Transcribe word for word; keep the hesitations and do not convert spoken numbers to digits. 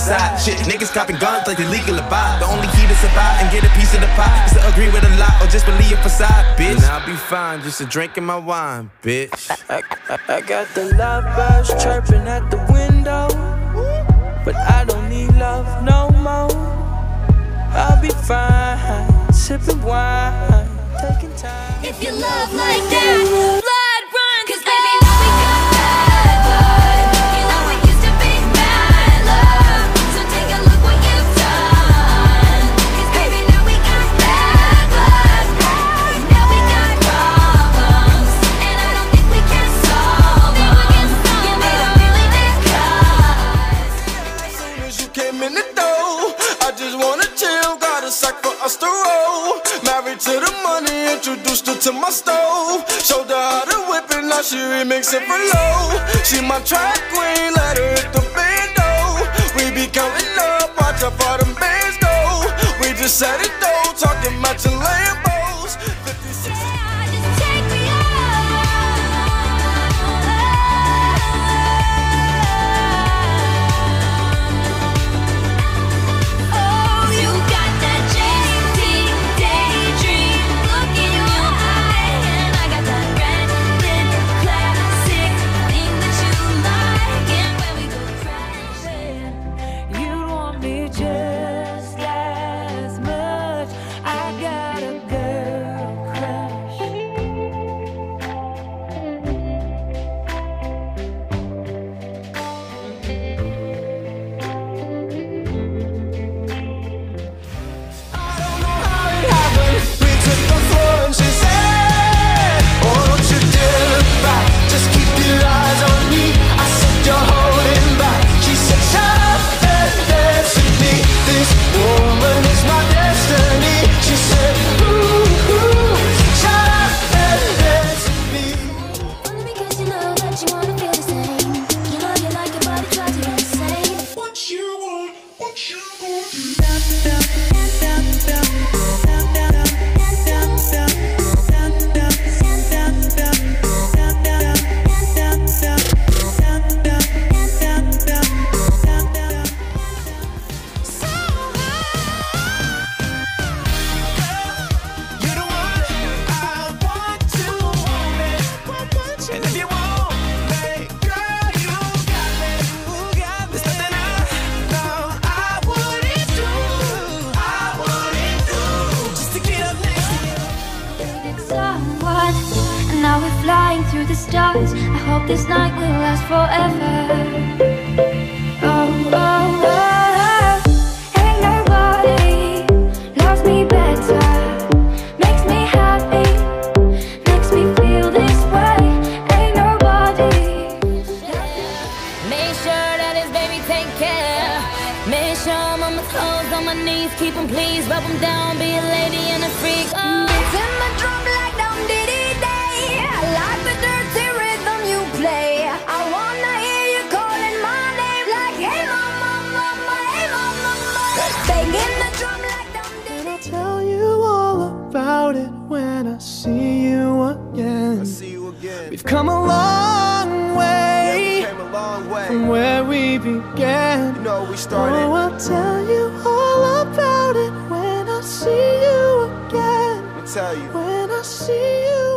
side. Shit, niggas copping guns like they legal to buy. The only key to survive and get a piece of the pie is to agree with a lot or just believe your facade, bitch. And I'll be fine, just a drink in my wine, bitch. I, I, I got the love birds chirping at the window, but I don't need love no more. I'll be fine, sipping wine, taking time. If you love like that, blood run, 'cause baby, now we got bad blood. You know we used to be mad love, so take a look what you've done. 'Cause baby, now we got bad blood. Now we got problems, and I don't think we can solve them. You made a really big cut. As soon as you came in the door, I just wanna chill, got a sack for us to roll. Married to the money, introduced her to my stove. Showed her how to whip it, now she remixing for low. She my track queen, let her hit the bando. We be counting up, watch how far them bands go. We just set it though, talking matching Lambos. fifty-six Just take me Oh, you got that J D daydream look in your eye, and I got that red lip classic thing that you like, and when we go crashing, You want me just as much. I got a girl crush. We took the floor and she said, oh, don't you dare look back, just keep your eyes on me. I said, you're holding back. She said, shut up and dance with me. This woman is my destiny. She said, ooh, ooh, shut up and dance with me. only because you know that you wanna feel the same. You know you like your body, drives you insane. What you want, what you want. You're the one I want to want it. And if you want me, girl, you got me. There's nothing I know I wouldn't do, I wouldn't do, just to get up next to you. Dated someone, and now we're flying through the stars. I hope this night will last forever. Oh, oh, oh. Ain't nobody loves me better, makes me happy, makes me feel this way. Ain't nobody. Make sure that his baby take care. Make sure I'm on my toes, on my knees, keep him please, rub him down, be a lady and a freak. Oh. It's in the drum like dum diddy day. I like the dirty rhythm you play. I wanna hear you calling my name like, hey mama, mama, hey mama, mama. Banging the drum like dum diddy. I'll tell you all about it when I see you again. I see you again. We've come a long way, Yeah, we came a long way. from where we began. You know we started. Oh, I'll tell you all about it when I see you again. Let me tell you. When I see you